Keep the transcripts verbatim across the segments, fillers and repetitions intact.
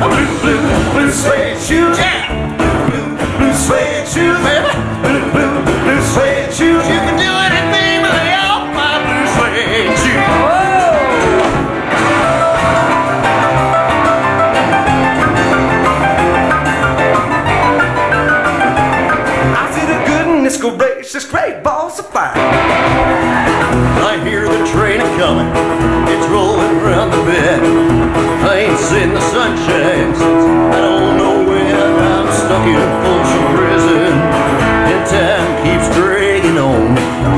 Blue, blue, blue suede shoes. Yeah. Blue, blue suede shoes, baby. Blue, blue, blue suede shoes. You can do anything but lay off my blue suede shoes. I see the goodness gracious, great balls of fire. I hear the train a-coming, it's rolling around the bend. I ain't seen the sunshine since I don't know when. I'm stuck in Folsom Prison, and time keeps dragging on.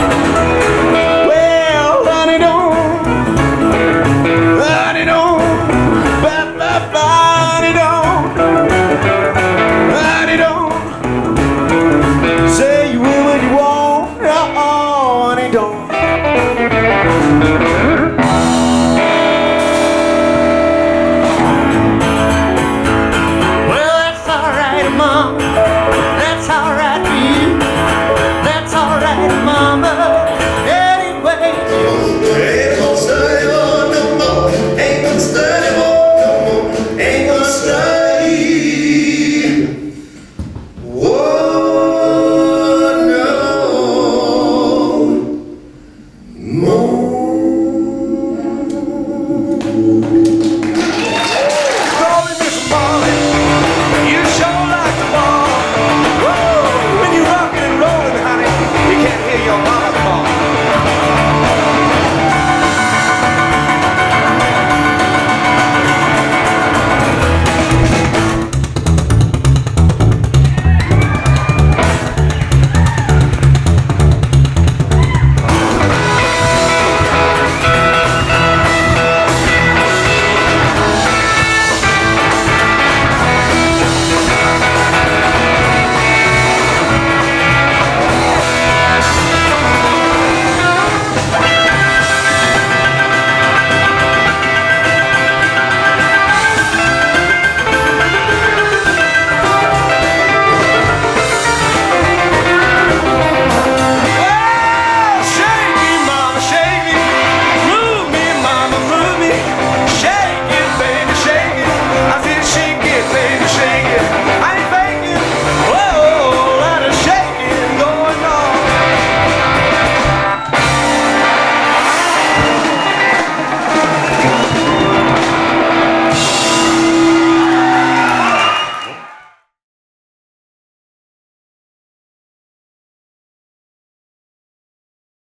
Well, honey don't, honey don't, ba ba ba, honey don't, honey don't. Say you will when you want, oh, honey don't.